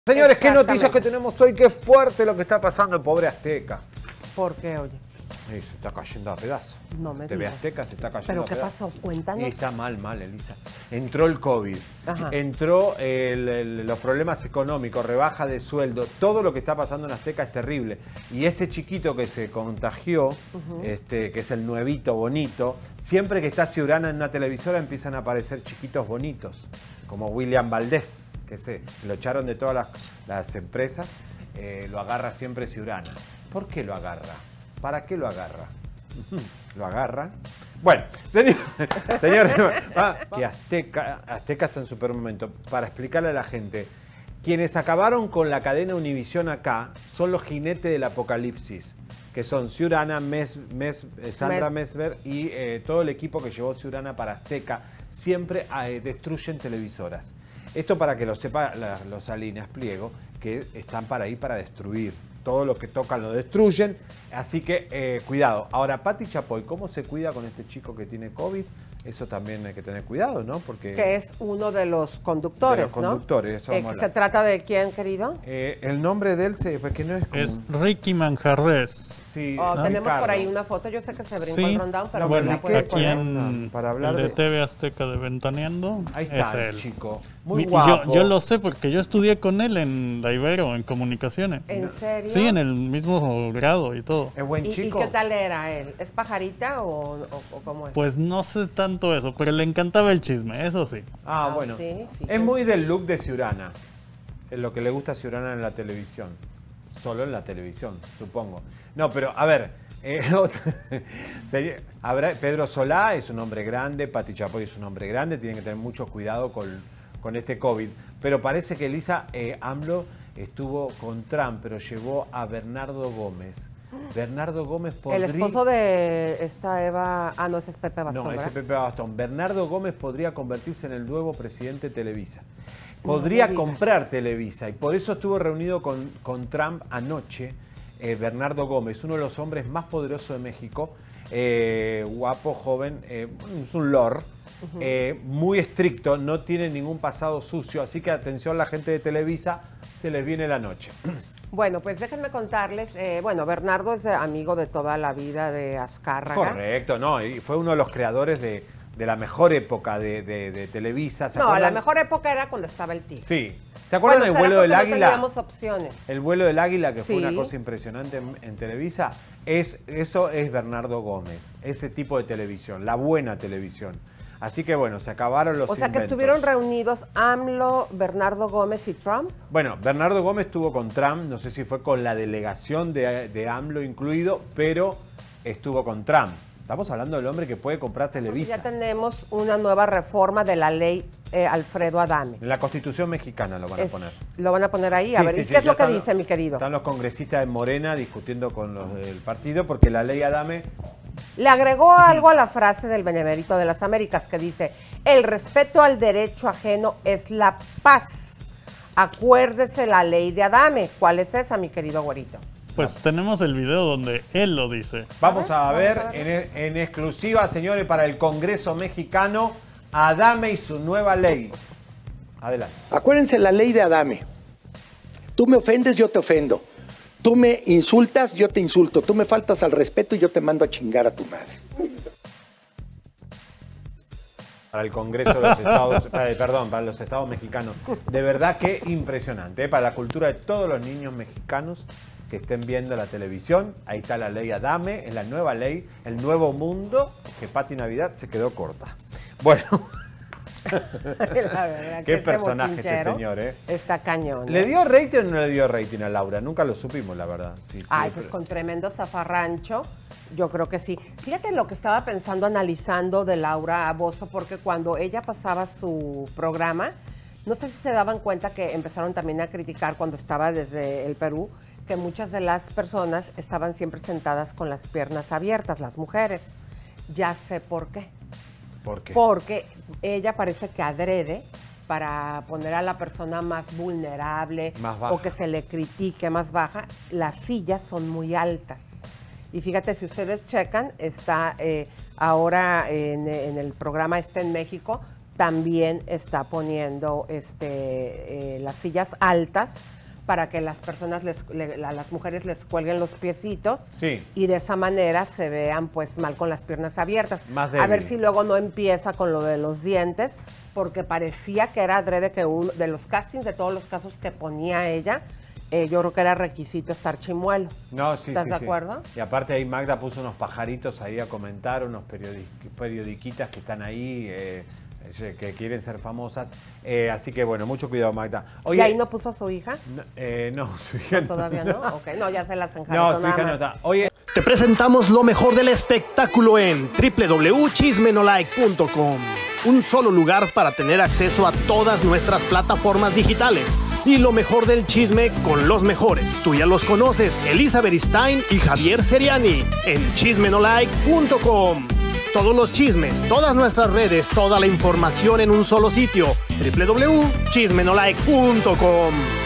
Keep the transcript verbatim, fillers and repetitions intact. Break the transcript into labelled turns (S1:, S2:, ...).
S1: Señores, qué noticias que tenemos hoy, qué fuerte lo que está pasando el pobre Azteca.
S2: ¿Por qué, oye?
S1: Sí, se está cayendo a pedazos.
S2: No me
S1: T V
S2: digas.
S1: Azteca se está cayendo
S2: ¿Pero
S1: a
S2: qué
S1: pedazos.
S2: pasó? Cuéntanos.
S1: Y está mal, mal, Elisa. Entró el COVID,
S2: Ajá.
S1: entró el, el, los problemas económicos, rebaja de sueldo, todo lo que está pasando en Azteca es terrible. Y este chiquito que se contagió, uh-huh. este, que es el nuevito bonito, siempre que está Ciurana en una televisora empiezan a aparecer chiquitos bonitos, como William Valdés, que se lo echaron de todas las, las empresas, eh, lo agarra siempre Ciurana. ¿Por qué lo agarra? ¿Para qué lo agarra? ¿Lo agarra? Bueno, señor, señores, que Azteca, Azteca está en su peor momento. Para explicarle a la gente, quienes acabaron con la cadena Univisión acá son los jinetes del apocalipsis, que son Ciurana, Mes, Mes, Sandra
S2: Mes.
S1: Mesver y eh, todo el equipo que llevó Ciurana para Azteca. Siempre eh, destruyen televisoras. Esto para que lo sepa la, los Salinas Pliego, que están para ahí para destruir. Todo lo que tocan lo destruyen, así que eh, cuidado. Ahora, Pati Chapoy, ¿cómo se cuida con este chico que tiene COVID? Eso también hay que tener cuidado, ¿no? Porque
S2: que es uno de los conductores,
S1: de los conductores,
S2: ¿no?
S1: Eso
S2: Eh, ¿Se trata de quién, querido?
S1: Eh, el nombre de él se, pues que no es común.
S3: Es Ricky Manjarres.
S1: Sí,
S2: oh,
S1: ¿no?
S2: Tenemos
S1: Ricardo.
S2: por ahí una foto, yo sé que se brincó
S3: Sí.
S2: el rundown, pero
S3: bueno,
S2: la puede
S3: aquí
S2: poner.
S3: en
S1: para hablar
S3: el de,
S1: de
S3: T V Azteca de Ventaneando.
S1: Ahí está
S3: es
S1: el
S3: él.
S1: chico, muy
S3: Mi-
S1: guapo.
S3: Yo, yo lo sé porque yo estudié con él en la Ibero, en comunicaciones.
S2: ¿En serio?
S3: Sí, en el mismo grado y todo.
S1: Es buen
S2: ¿Y,
S1: chico.
S2: ¿Y qué tal era él? ¿Es pajarita o, o, o cómo es?
S3: Pues no sé tanto eso, pero le encantaba el chisme, eso sí.
S1: Ah,
S2: Ah,
S1: bueno.
S2: sí, sí.
S1: Es muy del look de Ciurana. Es lo que le gusta a Ciurana en la televisión. Solo en la televisión, supongo. No, pero a ver. Eh, sería- habrá- Pedro Solá es un hombre grande, Pati Chapoy es un hombre grande, tienen que tener mucho cuidado con, con este COVID. Pero parece que Elisa eh, AMLO estuvo con Trump, pero llevó a Bernardo Gómez. Bernardo Gómez podría...
S2: El esposo de esta Eva... Ah, no, ese es Pepe Bastón,
S1: No, ese
S2: ¿verdad?
S1: Pepe Bastón. Bernardo Gómez podría convertirse en el nuevo presidente de Televisa. Podría
S2: No me digas.
S1: comprar Televisa y por eso estuvo reunido con, con Trump anoche. Eh, Bernardo Gómez, uno de los hombres más poderosos de México, eh, guapo, joven, eh, es un lord, uh-huh. eh, muy estricto, no tiene ningún pasado sucio, así que atención la gente de Televisa, se les viene la noche.
S2: Bueno, pues déjenme contarles, eh, bueno, Bernardo es amigo de toda la vida de Azcárraga.
S1: Correcto, no, y fue uno de los creadores de, de la mejor época de, de, de Televisa. ¿Se
S2: No,
S1: acuerdan?
S2: la mejor época era cuando estaba el Tigre.
S1: Sí. ¿Se acuerdan
S2: Bueno,
S1: del vuelo
S2: será
S1: del
S2: porque no
S1: águila?
S2: teníamos opciones.
S1: El vuelo del águila, que
S2: Sí.
S1: fue una cosa impresionante en, en Televisa. Es, eso es Bernardo Gómez, ese tipo de televisión, la buena televisión. Así que bueno, se acabaron los
S2: O sea, que
S1: inventos.
S2: estuvieron reunidos AMLO, Bernardo Gómez y Trump.
S1: Bueno, Bernardo Gómez estuvo con Trump, no sé si fue con la delegación de, de AMLO incluido, pero estuvo con Trump. Estamos hablando del hombre que puede comprar Televisa.
S2: Ya tenemos una nueva reforma de la ley eh, Alfredo Adame.
S1: En la Constitución mexicana lo van a
S2: Es-
S1: poner.
S2: Lo van a poner ahí. A
S1: Sí,
S2: ver,
S1: sí,
S2: ¿y
S1: sí,
S2: qué es
S1: ya
S2: lo que
S1: están-
S2: dice, mi querido?
S1: Están los congresistas de Morena discutiendo con los del partido porque la ley Adame...
S2: Le agregó algo a la frase del Benemérito de las Américas que dice, el respeto al derecho ajeno es la paz. Acuérdese la ley de Adame. ¿Cuál es esa, mi querido güerito?
S3: Pues tenemos el video donde él lo dice.
S1: Vamos a
S2: Vamos
S1: ver
S2: a ver.
S1: en, en exclusiva, señores, para el Congreso mexicano, Adame y su nueva ley. Adelante.
S4: Acuérdense la ley de Adame. Tú me ofendes, yo te ofendo. Tú me insultas, yo te insulto. Tú me faltas al respeto y yo te mando a chingar a tu madre.
S1: Para el Congreso de los Estados, para- perdón, para los Estados mexicanos. De verdad que impresionante, ¿eh? Para la cultura de todos los niños mexicanos que estén viendo la televisión. Ahí está la ley Adame, es la nueva ley, el nuevo mundo, que Pati Navidad se quedó corta. Bueno,
S2: La verdad que
S1: qué
S2: este
S1: personaje este
S2: bochinchero
S1: señor, ¿eh?
S2: Está cañón.
S1: ¿Le
S2: ¿eh?
S1: dio rating o no le dio rating a Laura? Nunca lo supimos, la verdad. Sí, sí,
S2: Ay, pues
S1: pero-
S2: con tremendo zafarrancho, yo creo que sí. Fíjate lo que estaba pensando, analizando de Laura Bozzo, porque cuando ella pasaba su programa, no sé si se daban cuenta que empezaron también a criticar cuando estaba desde el Perú, que muchas de las personas estaban siempre sentadas con las piernas abiertas, las mujeres. Ya sé por qué.
S1: ¿Por qué?
S2: Porque ella parece que adrede para poner a la persona más vulnerable
S1: Más baja.
S2: o que se le critique más baja, las sillas son muy altas. Y fíjate, si ustedes checan, está eh, ahora en, en el programa este en México, también está poniendo este, eh, las sillas altas para que las personas, les, le, a las mujeres les cuelguen los piecitos
S1: Sí.
S2: y de esa manera se vean pues mal con las piernas abiertas.
S1: Más
S2: a ver
S1: débil.
S2: si luego no empieza con lo de los dientes, porque parecía que era adrede que uno de los castings, de todos los casos que ponía ella, eh, yo creo que era requisito estar chimuelo.
S1: No, sí,
S2: ¿Estás
S1: sí,
S2: de
S1: sí.
S2: acuerdo?
S1: Y aparte ahí Magda puso unos pajaritos ahí a comentar, unos periodi- periodiquitas que están ahí, eh, que quieren ser famosas. Eh, así que bueno, mucho cuidado, Magda. Oye,
S2: ¿Y ahí no puso a su hija?
S1: no, eh, no, su hija no.
S2: ¿Todavía no? Ok, no, ya se las enjaretó
S1: No, su
S2: nada
S1: hija no
S2: más.
S1: está. Oye,
S5: Te presentamos lo mejor del espectáculo en doble u doble u doble u punto chismenolike punto com. Un solo lugar para tener acceso a todas nuestras plataformas digitales. Y lo mejor del chisme con los mejores. Tú ya los conoces, Elizabeth Stein y Javier Seriani en chismenolike punto com. Todos los chismes, todas nuestras redes, toda la información en un solo sitio. doble u doble u doble u punto chismenolike punto com.